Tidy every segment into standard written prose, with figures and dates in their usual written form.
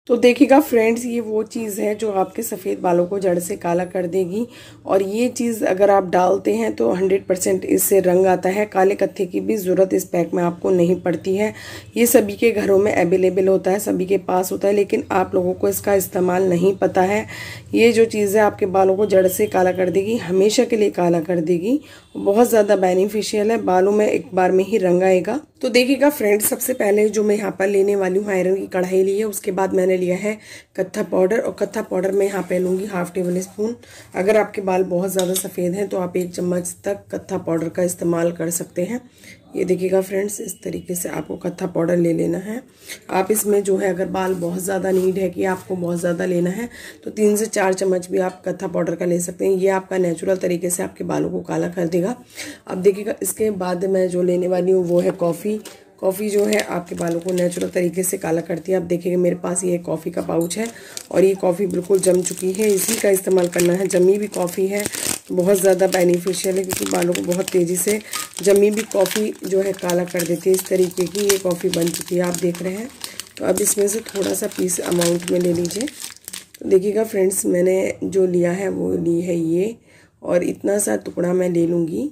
तो देखिएगा फ्रेंड्स, ये वो चीज़ है जो आपके सफ़ेद बालों को जड़ से काला कर देगी। और ये चीज़ अगर आप डालते हैं तो 100% इससे रंग आता है। काले कत्थे की भी ज़रूरत इस पैक में आपको नहीं पड़ती है। ये सभी के घरों में अवेलेबल होता है, सभी के पास होता है, लेकिन आप लोगों को इसका इस्तेमाल नहीं पता है। ये जो चीज़ है आपके बालों को जड़ से काला कर देगी, हमेशा के लिए काला कर देगी। बहुत ज़्यादा बेनिफिशियल है, बालों में एक बार में ही रंग आएगा। तो देखिएगा फ्रेंड्स, सबसे पहले जो मैं यहाँ पर लेने वाली हूँ, आयरन की कढ़ाई ली है। उसके बाद मैंने लिया है कत्था पाउडर, और कत्था पाउडर में यहाँ पे लूँगी 1/2 टेबल स्पून। अगर आपके बाल बहुत ज़्यादा सफ़ेद हैं तो आप 1 चम्मच तक कत्था पाउडर का इस्तेमाल कर सकते हैं। ये देखिएगा फ्रेंड्स, इस तरीके से आपको कत्था पाउडर ले लेना है। आप इसमें जो है, अगर बाल बहुत ज़्यादा नीड है कि आपको बहुत ज़्यादा लेना है, तो 3 से 4 चम्मच भी आप कत्था पाउडर का ले सकते हैं। ये आपका नेचुरल तरीके से आपके बालों को काला कर देगा। अब देखिएगा, इसके बाद मैं जो लेने वाली हूँ वो है कॉफ़ी। कॉफ़ी जो है आपके बालों को नेचुरल तरीके से काला करती है। आप देखिएगा मेरे पास ये कॉफ़ी का पाउच है और ये कॉफ़ी बिल्कुल जम चुकी है, इसी का इस्तेमाल करना है। जमी हुई कॉफ़ी है, बहुत ज़्यादा बेनिफिशियल है, क्योंकि बालों को बहुत तेज़ी से जमी हुई कॉफ़ी जो है काला कर देती है। इस तरीके की ये कॉफ़ी बन चुकी है, आप देख रहे हैं। तो अब इसमें से थोड़ा सा पीस अमाउंट में ले लीजिए। तो देखिएगा फ्रेंड्स, मैंने जो लिया है वो ली है ये, और इतना सा टुकड़ा मैं ले लूँगी।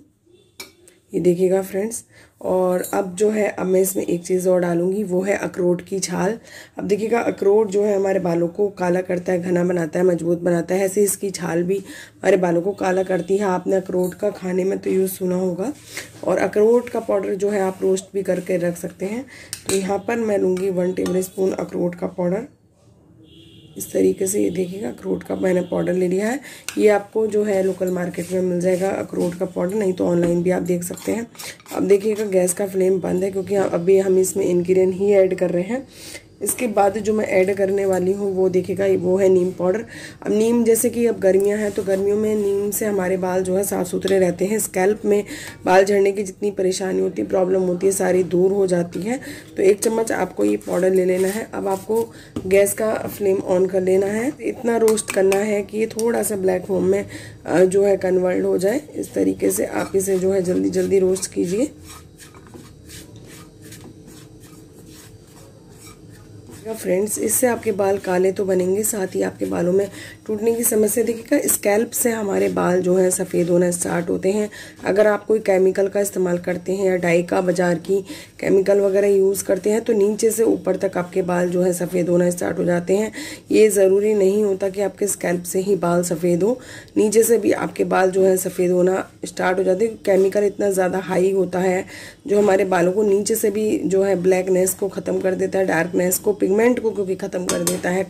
ये देखिएगा फ्रेंड्स। और अब जो है, अब मैं इसमें एक चीज़ और डालूंगी, वो है अखरोट की छाल। अब देखिएगा, अखरोट जो है हमारे बालों को काला करता है, घना बनाता है, मजबूत बनाता है। ऐसे इसकी छाल भी हमारे बालों को काला करती है। आपने अखरोट का खाने में तो यूज़ सुना होगा। और अखरोट का पाउडर जो है आप रोस्ट भी करके रख सकते हैं। तो यहाँ पर मैं लूँगी 1 टेबल स्पून अखरोट का पाउडर। इस तरीके से ये देखिएगा, अखरोट का मैंने पाउडर ले लिया है। ये आपको जो है लोकल मार्केट में मिल जाएगा अखरोट का पाउडर, नहीं तो ऑनलाइन भी आप देख सकते हैं। अब देखिएगा, गैस का फ्लेम बंद है, क्योंकि अभी हम इसमें इंग्रेडिएंट ही ऐड कर रहे हैं। इसके बाद जो मैं ऐड करने वाली हूँ वो देखिएगा, वो है नीम पाउडर। अब नीम, जैसे कि अब गर्मियाँ हैं तो गर्मियों में नीम से हमारे बाल जो है साफ़ सुथरे रहते हैं। स्कैल्प में बाल झड़ने की जितनी परेशानी होती है, प्रॉब्लम होती है, सारी दूर हो जाती है। तो 1 चम्मच आपको ये पाउडर ले लेना है। अब आपको गैस का फ्लेम ऑन कर लेना है। इतना रोस्ट करना है कि ये थोड़ा सा ब्लैक फोम में जो है कन्वर्ट हो जाए। इस तरीके से आप इसे जो है जल्दी जल्दी रोस्ट कीजिए। फ्रेंड्स, इससे आपके बाल काले तो बनेंगे, साथ ही आपके बालों में टूटने की समस्या देखिएगा। स्कैल्प से हमारे बाल जो है सफ़ेद होना स्टार्ट होते हैं। अगर आप कोई केमिकल का इस्तेमाल करते हैं या डाई का, बाजार की केमिकल वगैरह यूज़ करते हैं, तो नीचे से ऊपर तक आपके बाल जो है सफ़ेद होना स्टार्ट हो जाते हैं। ये ज़रूरी नहीं होता कि आपके स्कैल्प से ही बाल सफ़ेद हो, नीचे से भी आपके बाल जो है सफ़ेद होना स्टार्ट हो जाते हैं। केमिकल इतना ज़्यादा हाई होता है जो हमारे बालों को नीचे से भी जो है ब्लैकनेस को ख़त्म कर देता है, डार्कनेस को, पिगमेंट को क्योंकि ख़त्म कर देता है।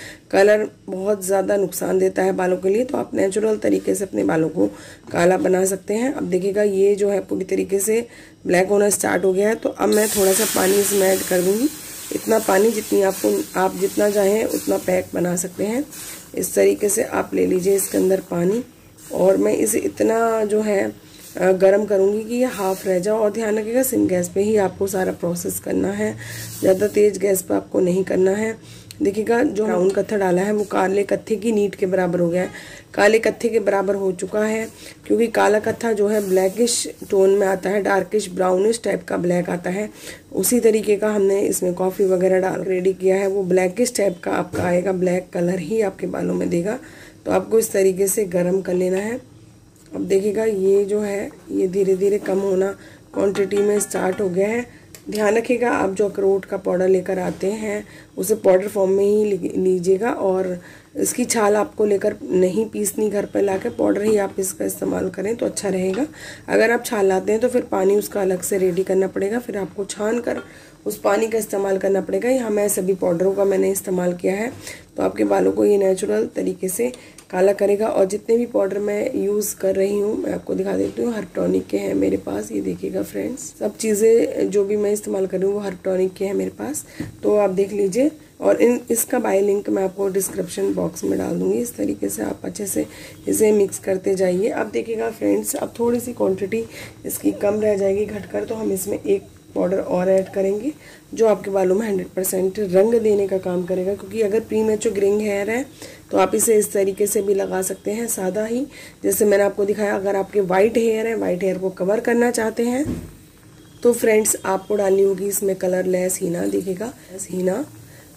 कलर बहुत ज़्यादा नुकसान देता है बालों के लिए। तो आप नेचुरल तरीके से अपने बालों को काला बना सकते हैं। अब देखिएगा, ये जो है पूरी तरीके से ब्लैक होना स्टार्ट हो गया है। तो अब मैं थोड़ा सा पानी इसमें ऐड कर दूँगी। इतना पानी जितनी आप जितना चाहें उतना पैक बना सकते हैं। इस तरीके से आप ले लीजिए इसके अंदर पानी, और मैं इसे इतना जो है गरम करूँगी कि ये हाफ रह जाए। और ध्यान रखिएगा, सिम गैस पे ही आपको सारा प्रोसेस करना है, ज़्यादा तेज़ गैस पे आपको नहीं करना है। देखिएगा, जो ब्राउन कत्था डाला है वो काले कत्थे की नीट के बराबर हो गया है, काले कत्थे के बराबर हो चुका है। क्योंकि काला कत्था जो है ब्लैकिश टोन में आता है, डार्किश ब्राउनिश टाइप का ब्लैक आता है। उसी तरीके का हमने इसमें कॉफ़ी वगैरह डाल रेडी किया है, वो ब्लैकिश टाइप का आपका आएगा, ब्लैक कलर ही आपके बालों में देगा। तो आपको इस तरीके से गर्म कर लेना है। अब देखिएगा, ये जो है ये धीरे धीरे कम होना क्वांटिटी में स्टार्ट हो गया है। ध्यान रखिएगा, आप जो अखरोट का पाउडर लेकर आते हैं उसे पाउडर फॉर्म में ही लीजिएगा, और इसकी छाल आपको लेकर नहीं पीसनी, घर पर लाकर पाउडर ही आप इसका इस्तेमाल करें तो अच्छा रहेगा। अगर आप छाल लाते हैं तो फिर पानी उसका अलग से रेडी करना पड़ेगा, फिर आपको छान कर उस पानी का इस्तेमाल करना पड़ेगा। यहाँ मैं सभी पाउडरों का मैंने इस्तेमाल किया है। तो आपके बालों को ये नेचुरल तरीके से काला करेगा। और जितने भी पाउडर मैं यूज़ कर रही हूँ मैं आपको दिखा देती हूँ, हर्बटॉनिक के हैं मेरे पास। ये देखिएगा फ्रेंड्स, सब चीज़ें जो भी मैं इस्तेमाल कर रही हूँ वो हर्बटॉनिक के हैं मेरे पास, तो आप देख लीजिए। और इसका बाय लिंक मैं आपको डिस्क्रिप्शन बॉक्स में डाल दूँगी। इस तरीके से आप अच्छे से इसे मिक्स करते जाइए। अब देखिएगा फ्रेंड्स, अब थोड़ी सी क्वान्टिटी इसकी कम रह जाएगी घटकर, तो हम इसमें एक पाउडर और ऐड करेंगे जो आपके बालों में 100% रंग देने का काम करेगा। क्योंकि अगर प्रीमैच्योर ग्रेइंग हेयर है तो आप इसे इस तरीके से भी लगा सकते हैं, सादा ही, जैसे मैंने आपको दिखाया। अगर आपके वाइट हेयर है, वाइट हेयर को कवर करना चाहते हैं, तो फ्रेंड्स आपको डालनी होगी इसमें कलरलेस हीना। देखिएगा हीना,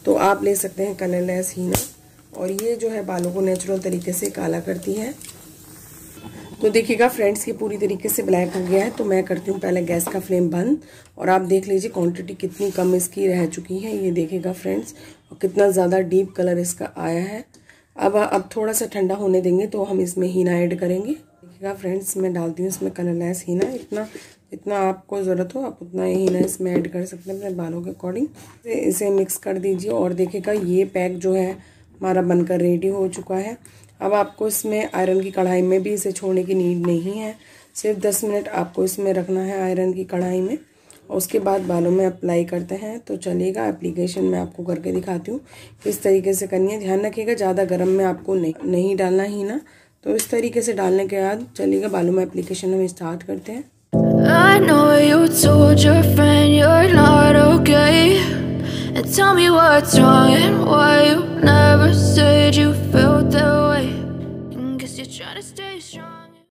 तो आप ले सकते हैं कलरलेस हीना, और ये जो है बालों को नेचुरल तरीके से काला करती है। तो देखिएगा फ्रेंड्स, ये पूरी तरीके से ब्लैक हो गया है। तो मैं करती हूँ पहले गैस का फ्लेम बंद, और आप देख लीजिए क्वांटिटी कितनी कम इसकी रह चुकी है। ये देखिएगा फ्रेंड्स, और कितना ज़्यादा डीप कलर इसका आया है। अब थोड़ा सा ठंडा होने देंगे तो हम इसमें हीना ऐड करेंगे। देखिएगा फ्रेंड्स, मैं डालती हूँ इसमें कलरलेस हीना। इतना आपको ज़रूरत हो आप उतना ही हीना इसमें ऐड कर सकते हैं अपने बालों के अकॉर्डिंग। इसे मिक्स कर दीजिए, और देखिएगा ये पैक जो है हमारा बनकर रेडी हो चुका है। अब आपको इसमें आयरन की कढ़ाई में भी इसे छोड़ने की नीड नहीं है। सिर्फ 10 मिनट आपको इसमें रखना है आयरन की कढ़ाई में, और उसके बाद बालों में अप्लाई करते हैं। तो चलिएगा, एप्लीकेशन मैं आपको करके दिखाती हूँ किस तरीके से करनी है। ध्यान रखिएगा ज़्यादा गर्म में आपको नहीं डालना ही ना। तो इस तरीके से डालने के बाद चलिएगा बालों में एप्लीकेशन हम स्टार्ट करते हैं। I know you told your friend you're not okay, and tell me what's wrong and why you never said you felt that way. And guess you're trying to stay strong.